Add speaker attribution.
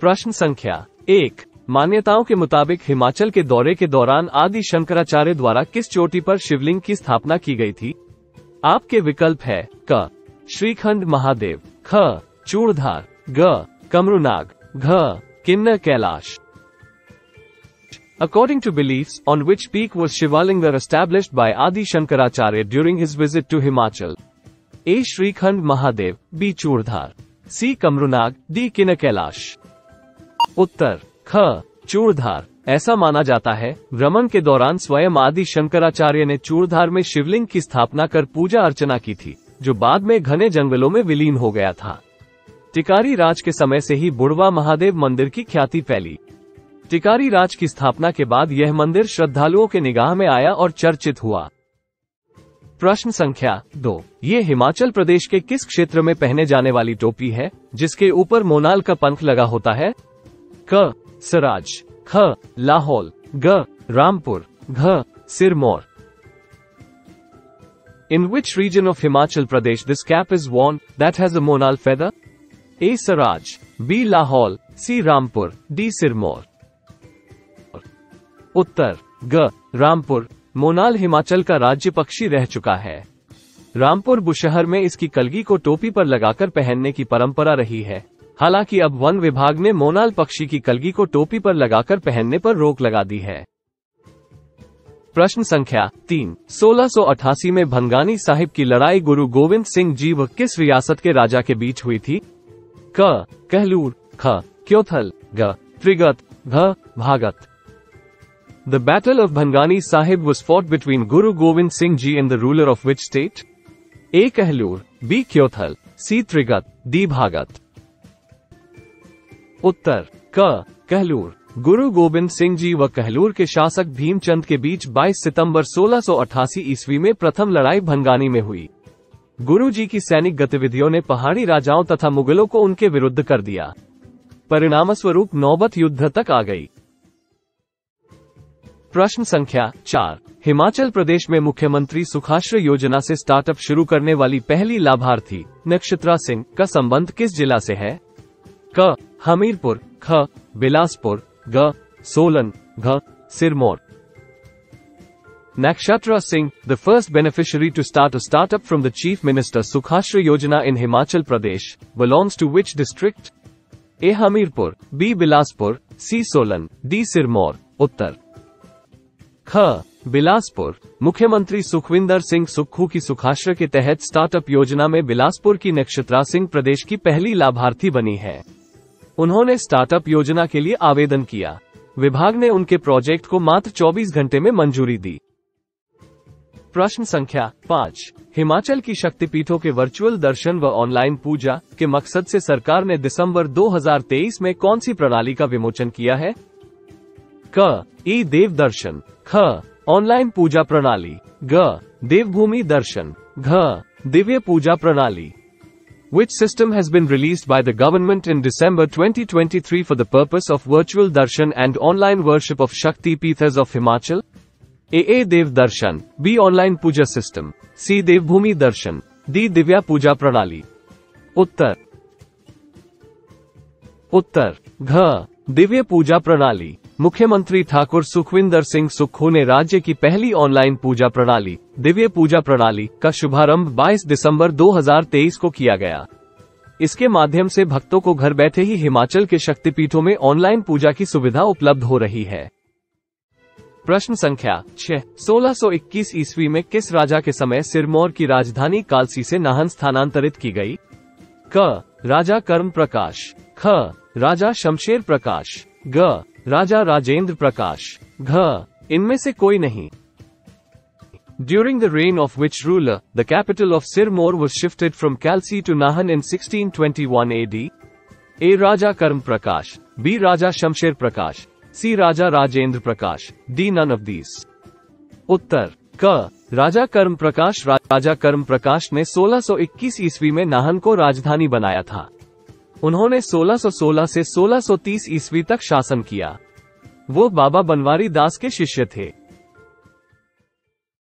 Speaker 1: प्रश्न संख्या 1। मान्यताओं के मुताबिक हिमाचल के दौरे के दौरान आदि शंकराचार्य द्वारा किस चोटी पर शिवलिंग की स्थापना की गई थी? आपके विकल्प है क श्रीखंड महादेव, ख चूड़धार, ग कमरूनाग, घ किन्नर Kailash. According to beliefs, on which peak was Shivalinga established by Adi Shankaracharya during his visit to Himachal? A. Shrikhand Mahadev, B. Churdhar, C. Kamrunag, D. किन्नर कैलाश। उत्तर ख चूड़धार। ऐसा माना जाता है भ्रमण के दौरान स्वयं आदि शंकराचार्य ने चूड़धार में शिवलिंग की स्थापना कर पूजा अर्चना की थी, जो बाद में घने जंगलों में विलीन हो गया था। टिकारी राज के समय से ही बुढ़वा महादेव मंदिर की ख्याति फैली। टिकारी राज की स्थापना के बाद यह मंदिर श्रद्धालुओं के निगाह में आया और चर्चित हुआ। प्रश्न संख्या 2। ये हिमाचल प्रदेश के किस क्षेत्र में पहने जाने वाली टोपी है जिसके ऊपर मोनाल का पंख लगा होता है? क सराज, ख लाहौल, ग रामपुर, घ Sirmaur. In which region of Himachal Pradesh this cap is worn that has a monal feather? A. Saraj, B. Lahore, C. Rampur, D. Sirmaur। उत्तर ग रामपुर। मोनाल हिमाचल का राज्य पक्षी रह चुका है। रामपुर बुशहर में इसकी कलगी को टोपी पर लगाकर पहनने की परंपरा रही है। हालांकि अब वन विभाग ने मोनाल पक्षी की कलगी को टोपी पर लगाकर पहनने पर रोक लगा दी है। प्रश्न संख्या 3। 1688 में भंगानी साहिब की लड़ाई गुरु गोविंद सिंह जी व किस रियासत के राजा के बीच हुई थी? क कहलूर, ख क्योथल, ग त्रिगत, घ भागत। The Battle of Bhangani Sahib was fought between Guru Govind Singh Ji and the ruler of which state? A. Kahlur, B. Kyothal, C. Trigat, D. Bhagat। उत्तर क कहलूर। गुरु गोविंद सिंह जी व कहलूर के शासक भीमचंद के बीच 22 सितंबर 1688 ईस्वी में प्रथम लड़ाई भंगानी में हुई। गुरु जी की सैनिक गतिविधियों ने पहाड़ी राजाओं तथा मुगलों को उनके विरुद्ध कर दिया। परिणामस्वरूप नौबत युद्ध तक आ गई। प्रश्न संख्या 4। हिमाचल प्रदेश में मुख्यमंत्री सुखाश्रय योजना से स्टार्टअप शुरू करने वाली पहली लाभार्थी नक्षत्रा सिंह का संबंध किस जिला से है? क हमीरपुर, ख बिलासपुर, ग सोलन, घ Sirmaur. Nakshatra Singh, the first beneficiary to start a startup from the Chief Minister Sukhashray Yojana in Himachal Pradesh, belongs to which district? A. Hamirpur, B. Bilaspur, C. Solan, D. Sirmaur। उत्तर ख बिलासपुर। मुख्यमंत्री सुखविंदर सिंह सुक्खू की सुखाश्रय के तहत स्टार्टअप योजना में बिलासपुर की नक्षत्रा सिंह प्रदेश की पहली लाभार्थी बनी है। उन्होंने स्टार्टअप योजना के लिए आवेदन किया। विभाग ने उनके प्रोजेक्ट को मात्र 24 घंटे में मंजूरी दी। प्रश्न संख्या 5। हिमाचल की शक्तिपीठों के वर्चुअल दर्शन व ऑनलाइन पूजा के मकसद से सरकार ने दिसंबर 2023 में कौन सी प्रणाली का विमोचन किया है? क ई देव दर्शन, ख ऑनलाइन पूजा प्रणाली, ग देवभूमि दर्शन, घ दिव्य पूजा प्रणाली। Which system has been released by the government in December 2023 for the purpose of virtual darshan and online worship of Shakti Peethas of Himachal? A. Dev Darshan, B. Online Puja System, C. Devbhumi Darshan, D. Divya Puja Pranali। उत्तर घ दिव्य पूजा प्रणाली। मुख्यमंत्री ठाकुर सुखविंदर सिंह सुक्खू ने राज्य की पहली online पूजा प्रणाली दिव्य पूजा प्रणाली का शुभारंभ 22 दिसंबर 2023 को किया गया। इसके माध्यम से भक्तों को घर बैठे ही हिमाचल के शक्तिपीठों में ऑनलाइन पूजा की सुविधा उपलब्ध हो रही है। प्रश्न संख्या 6। 1621 ईस्वी में किस राजा के समय सिरमौर की राजधानी कालसी से नाहन स्थानांतरित की गई? क राजा कर्म प्रकाश, ख राजा शमशेर प्रकाश, ग राजा राजेंद्र प्रकाश, घ इनमें से कोई नहीं। During the reign of which ruler, the capital of Sirmaur was shifted from Kalsi to Nahan in 1621 AD? A. Raja Karm Prakash, B. Raja Shamsher Prakash, C. Raja Rajendra Prakash, D. None of these। उत्तर क राजा कर्म प्रकाश। राजा कर्म प्रकाश ने 1621 ईस्वी में नाहन को राजधानी बनाया था। उन्होंने 1616 से 1630 ईस्वी तक शासन किया। वो बाबा बनवारी दास के शिष्य थे।